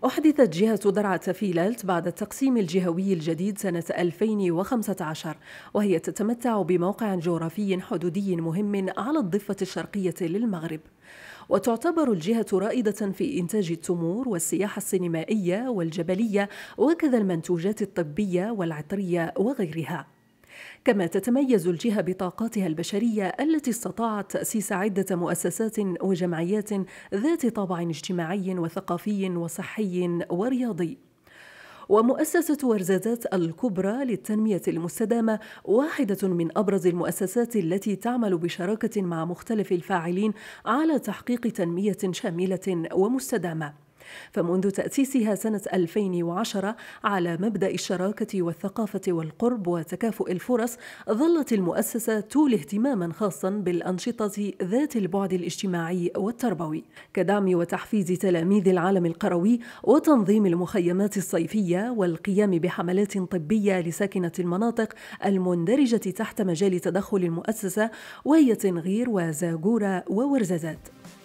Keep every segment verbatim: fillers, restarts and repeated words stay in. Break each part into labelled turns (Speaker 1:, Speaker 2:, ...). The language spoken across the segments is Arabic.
Speaker 1: أحدثت جهة درعا تافيلالت بعد التقسيم الجهوي الجديد سنة ألفين وخمسة عشر، وهي تتمتع بموقع جغرافي حدودي مهم على الضفة الشرقية للمغرب، وتعتبر الجهة رائدة في إنتاج التمور والسياحة السينمائية والجبلية وكذا المنتوجات الطبية والعطرية وغيرها. كما تتميز الجهة بطاقاتها البشرية التي استطاعت تأسيس عدة مؤسسات وجمعيات ذات طابع اجتماعي وثقافي وصحي ورياضي. ومؤسسة ورزازات الكبرى للتنمية المستدامة واحدة من أبرز المؤسسات التي تعمل بشراكة مع مختلف الفاعلين على تحقيق تنمية شاملة ومستدامة. فمنذ تأسيسها سنة ألفين وعشرة على مبدأ الشراكة والثقافة والقرب وتكافؤ الفرص، ظلت المؤسسة تولي اهتماما خاصا بالأنشطة ذات البعد الاجتماعي والتربوي، كدعم وتحفيز تلاميذ العالم القروي وتنظيم المخيمات الصيفية والقيام بحملات طبية لساكنة المناطق المندرجة تحت مجال تدخل المؤسسة، وهي تنغير وزاغورة وورزازات.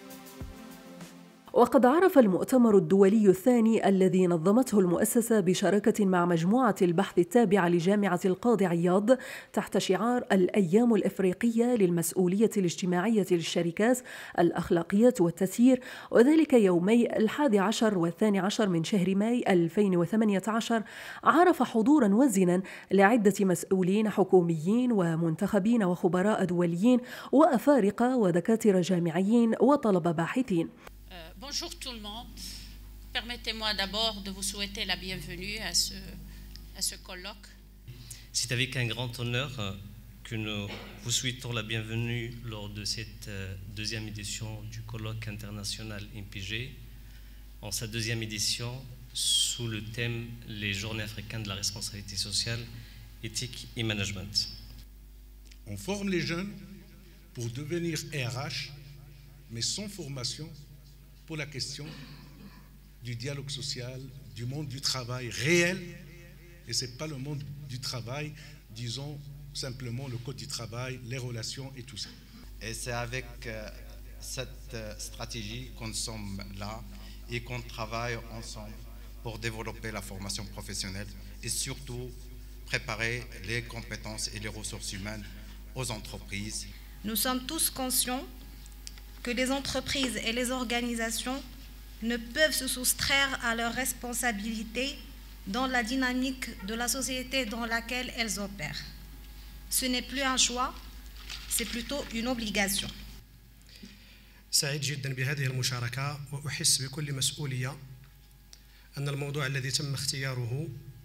Speaker 1: وقد عرف المؤتمر الدولي الثاني الذي نظمته المؤسسة بشراكة مع مجموعة البحث التابعة لجامعة القاضي عياض تحت شعار الأيام الإفريقية للمسؤولية الاجتماعية للشركات الأخلاقيات والتسيير، وذلك يومي الحادي عشر والثاني عشر من شهر ماي ألفين وثمانية عشر، عرف حضورا وزنا لعدة مسؤولين حكوميين ومنتخبين وخبراء دوليين وأفارقة ودكاترة جامعيين وطلبة باحثين.
Speaker 2: Bonjour tout le monde. Permettez-moi d'abord de vous souhaiter la bienvenue à ce, à ce colloque.
Speaker 3: C'est avec un grand honneur que nous vous souhaitons la bienvenue lors de cette deuxième édition du colloque international I N P G, en sa deuxième édition sous le thème Les Journées africaines de la responsabilité sociale, éthique et management.
Speaker 4: On forme les jeunes pour devenir R H, mais sans formation pour la question du dialogue social, du monde du travail réel, et ce n'est pas le monde du travail, disons simplement le code du travail, les relations et tout ça.
Speaker 5: Et c'est avec euh, cette euh, stratégie qu'on sommes là et qu'on travaille ensemble pour développer la formation professionnelle et surtout préparer les compétences et les ressources humaines aux entreprises.
Speaker 6: Nous sommes tous conscients que les entreprises et les organisations ne peuvent se soustraire à leurs responsabilités dans la dynamique de la société dans laquelle elles opèrent. Ce n'est plus un choix, c'est plutôt une obligation.
Speaker 7: سعيد جدا بهذه المشاركة، وأحس بكل مسؤولية أن الموضوع الذي تم اختياره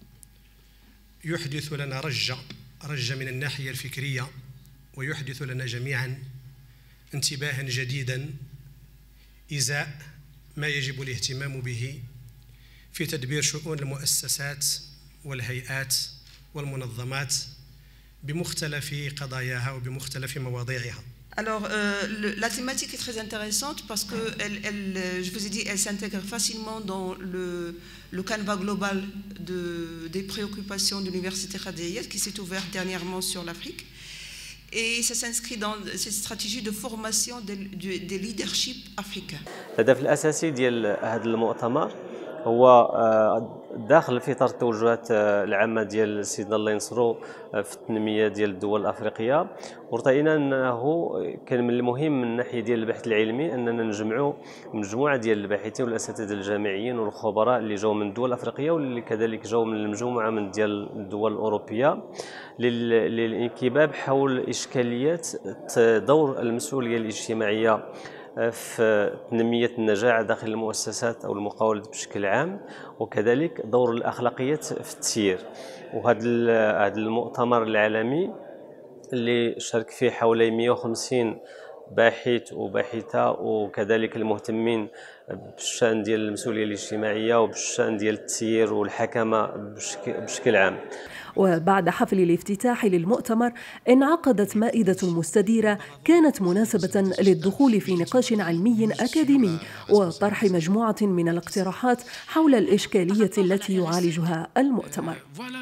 Speaker 7: يحدث لنا رجة رجة من الناحية الفكرية، ويحدث لنا جميعا انتباها جديدا إزاء ما يجب الاهتمام به في تدبير شؤون المؤسسات والهيئات والمنظمات بمختلف قضاياها وبمختلف مواضيعها.
Speaker 8: Alors, euh, le, la thématique est très intéressante parce que, elle, elle, je vous ai dit, elle s'intègre facilement dans le, le canevas global de, des préoccupations de l'Université Khadijat qui s'est ouverte dernièrement sur l'Afrique. Et ça s'inscrit dans cette stratégie de formation des de leadership africains.
Speaker 9: الهدف الأساسي ديال هذا المؤتمر هو داخل في اطار التوجهات العامه ديال سيدنا الله ينصرو في التنميه ديال الدول الافريقيه، ورأينا انه كان من المهم من الناحيه ديال البحث العلمي اننا نجمعوا مجموعه ديال الباحثين والاساتذه الجامعيين والخبراء اللي جاوا من الدول الافريقيه واللي كذلك جاوا من المجموعه من ديال الدول الاوروبيه للانكباب حول اشكاليات دور المسؤوليه الاجتماعيه في تنمية النجاعة داخل المؤسسات أو المقاولات بشكل عام، وكذلك دور الأخلاقيات في التسيير. وهذا هذا المؤتمر العالمي اللي شارك فيه حوالي مئة وخمسين باحث وباحثة وكذلك المهتمين بالشأن ديال المسؤولية الاجتماعية وبالشأن ديال التسيير والحكمة بشكل عام.
Speaker 1: وبعد حفل الافتتاح للمؤتمر انعقدت مائدة مستديرة كانت مناسبة للدخول في نقاش علمي أكاديمي وطرح مجموعة من الاقتراحات حول الإشكالية التي يعالجها المؤتمر.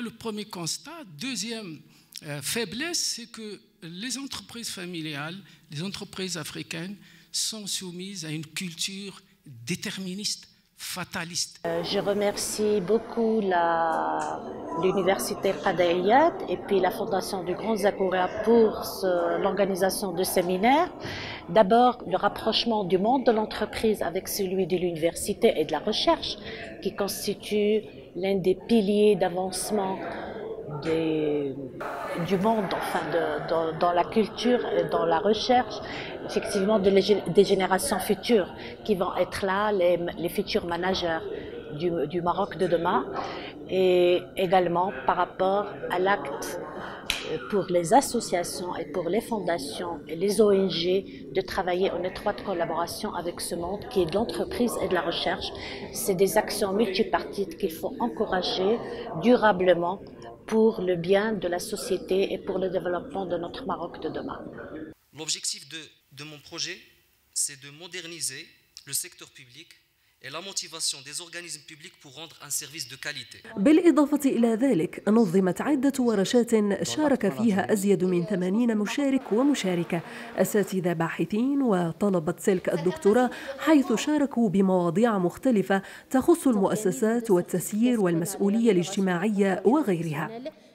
Speaker 10: Faiblesse, c'est que les entreprises familiales, les entreprises africaines sont soumises à une culture déterministe fataliste.
Speaker 11: Je remercie beaucoup l'université Qada Iyad et puis la fondation du Grand Zakoura pour l'organisation de séminaires. D'abord, le rapprochement du monde de l'entreprise avec celui de l'université et de la recherche, qui constitue l'un des piliers d'avancement Des, du monde, enfin de, de, dans la culture et dans la recherche, effectivement de les, des générations futures qui vont être là, les, les futurs managers du, du Maroc de demain, et également par rapport à l'acte pour les associations et pour les fondations et les O N G de travailler en étroite collaboration avec ce monde qui est de l'entreprise et de la recherche. C'est des actions multipartites qu'il faut encourager durablement pour le bien de la société et pour le développement de notre Maroc de demain.
Speaker 12: L'objectif de, de mon projet, c'est de moderniser le secteur public et la motivation des organismes publics pour rendre un service de qualité.
Speaker 1: بالإضافة إلى ذلك نظمت عدة ورشات شارك فيها أزيد من ثمانين مشارك ومشاركة أساتذة باحثين وطلبة سلك الدكتوراه، حيث شاركوا بمواضيع مختلفة تخص المؤسسات والتسيير والمسؤولية الاجتماعية وغيرها.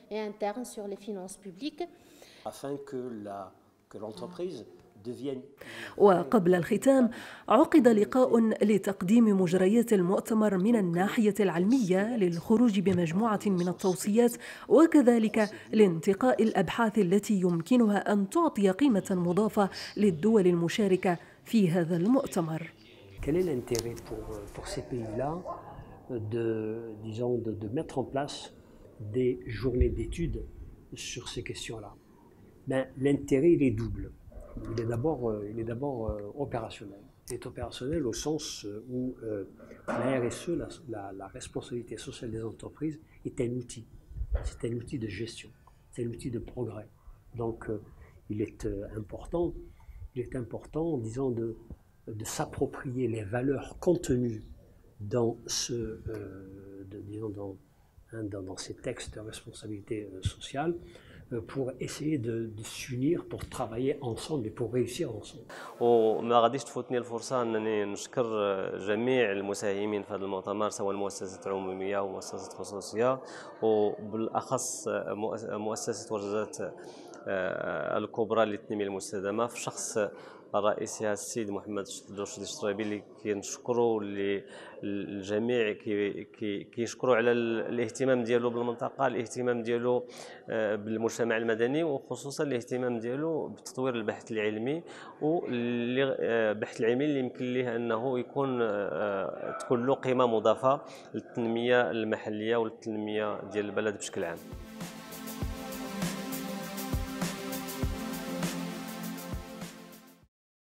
Speaker 1: وقبل الختام عقد لقاء لتقديم مجريات المؤتمر من الناحية العلمية للخروج بمجموعة من التوصيات وكذلك لانتقاء الأبحاث التي يمكنها أن تعطي قيمة مضافة للدول المشاركة في هذا المؤتمر.
Speaker 13: Quel est l'intérêt pour, pour ces pays-là de, disons, de, de mettre en place des journées d'études sur ces questions-là? Ben, l'intérêt, il est double. Il est d'abord il est d'abord opérationnel. Il est opérationnel au sens où euh, la R S E, la, la, la responsabilité sociale des entreprises, est un outil. C'est un outil de gestion, c'est un outil de progrès. Donc euh, il est euh, important, il est important, disons, de, de s'approprier les valeurs contenues dans ce, euh, de, disons, dans, hein, dans, dans ces textes de responsabilité euh, sociale, pour essayer de, de s'unir pour travailler ensemble et pour réussir ensemble.
Speaker 9: وما غاديش تفوتني الفرصة أنني نشكر جميع المساهمين في هذا المؤتمر سواء المؤسسات العمومية ومؤسسات خصوصية وبالأخص مؤسسة ورشات الكبرى للتنمية المستدامة في شخص رئيسها السيد محمد رشدي الشطرابي اللي كنشكروا الجميع كيشكروا على الاهتمام ديالو بالمنطقه، الاهتمام ديالو بالمجتمع المدني وخصوصا الاهتمام ديالو بتطوير البحث العلمي والبحث العلمي اللي يمكن ليه انه يكون تكون له قيمه مضافه للتنميه المحليه والتنميه ديال البلد بشكل عام.